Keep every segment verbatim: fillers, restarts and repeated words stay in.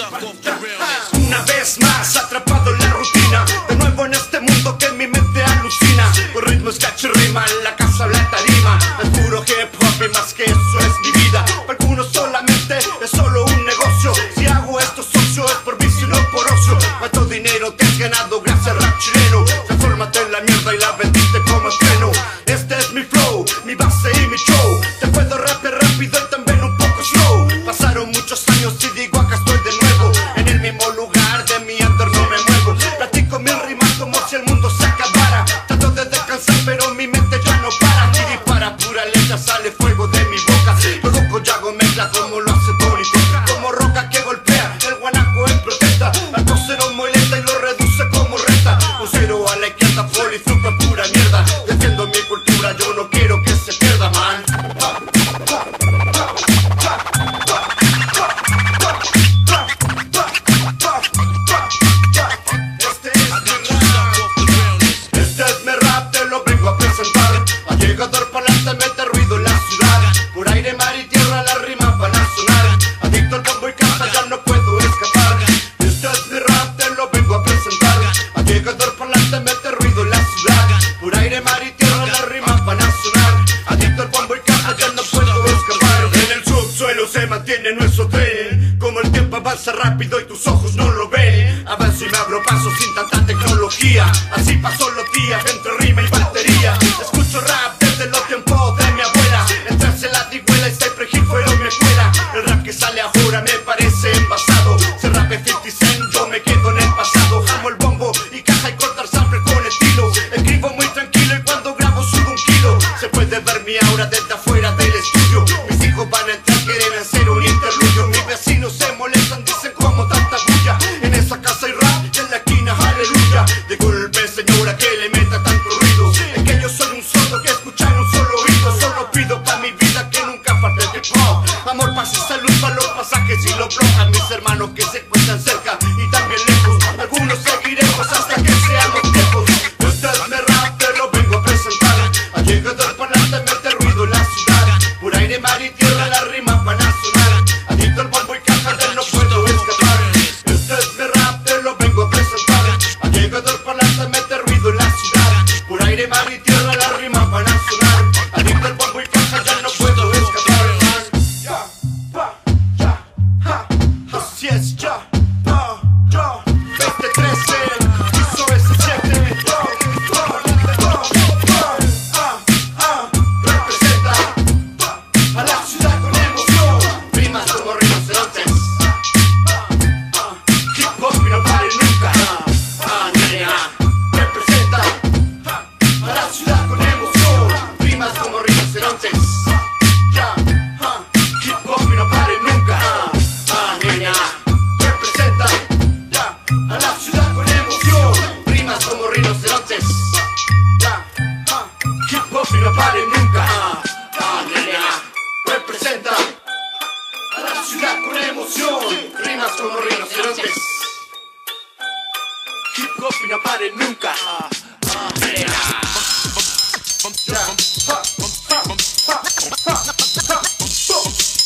Una vez más atrapado en la rutina, de nuevo en este mundo que mi mente alucina. Con ritmos catchy rima, en la casa la tarima. Es puro hip hop y más que eso es mi vida. Para algunos solamente es solo un negocio. Si hago esto socio es por vicio y no por ocio. Cuánto dinero te has ganado gracias al rap chileno. Transfórmate en la mierda y la vendiste como estreno. Este es mi flow, mi base y mi show. Te puedo rapear rápido y también un poco slow. Pasaron muchos años y digo acá estoy de nuevo. En el mismo lugar de mi under no me muevo. Platico mis rimas como si el mundo se acabara. Trato de descansar pero mi mente ya no para. Y dispara pura letra, sale fuego de mi boca. Produzco y hago mezcla como lo hace Tony. Como roca que golpea, el guanaco en protesta. Al cosero muy lenta y lo reduce como renta. Un cero a la izquierda, polifruco en pura mierda. Defiendo mi cultura, yo no quiero que se pierda, man. Llegador parlante mete ruido en la ciudad. Por aire, mar y tierra las rimas van a sonar. Adicto al bombo y casa ya no puedo escapar. Este es mi rap, te lo vengo a presentar. A llegador parlante mete ruido en la ciudad. Por aire, mar y tierra las rimas van a sonar. Adicto al bombo y casa ya no puedo escapar. En el subsuelo se mantiene nuestro tren. Como el tiempo avanza rápido y tus ojos no lo ven. Avanzo y me abro paso sin tanta tecnología. Así pasó los días entre rima y batería. Escucho rap desde los tiempos de mi abuela. Entrarse la tiguela y siempre hip fueron mi escuela. El rap que sale ahora me parece envasado. Se rap es cincuenta Cent, yo me quedo en el pasado. Jamo el bombo y caja y cortar sample con estilo. Escribo muy tranquilo y cuando grabo subo un kilo. Se puede ver mi aura desde afuera del estudio. Mis hijos van a entrar, quieren hacer un interludio. Mis vecinos se molestan, dicen como tanta bulla. En esa casa hay rap y en la esquina aleluya. Disculpe señora que le meta tanto ruido. Es que yo soy un sordo que escucha en un solo oído. Solo pido pa' mi vida que nunca falte el hip hop. Amor, paz y salud para los pasajes y los bloques. Mis hermanos que se encuentran cerca y también lejos. Algunos seguiremos hasta que seamos viejos. Este es mi rap, te lo vengo a presentar. Ha llegado el parlante, mete ruido en la ciudad. Por aire, mar y tierra las rimas van a sonar. Adicto al bombo y caja, de no puedo escapar. Este es mi rap, te lo vengo a presentar. Ha llegado el parlante, mete ruido en la ciudad. Por aire, mar y tierra las rimas van a sonar. Adicto al bombo y caja, ya no puedo escapar. Ya, pa, ya, ja, así es, ya, pa, ya. veinte trece, hizo ese siete, yo, yo, ah, ah, representa a la ciudad con emoción. Rimas como rinocerontes. Ah, hip hop y no pare nunca. Ah, nena, representa a la ciudad con emoción. Rimas como rinocerontes. Ya, ah, hip hop y no pare nunca. Ah, nena, representa ya a la ciudad con emoción. Rimas como rinocerontes. Ya, ah, hip hop y no pare nunca. Ah, nena, representa a la ciudad con emoción. Rimas como rinocerontes. Hip hop y no pare nunca. Ah, nena. Ya, ah, ah, ah, ah, ah.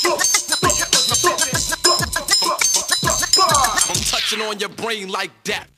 I'm touching on your brain like that.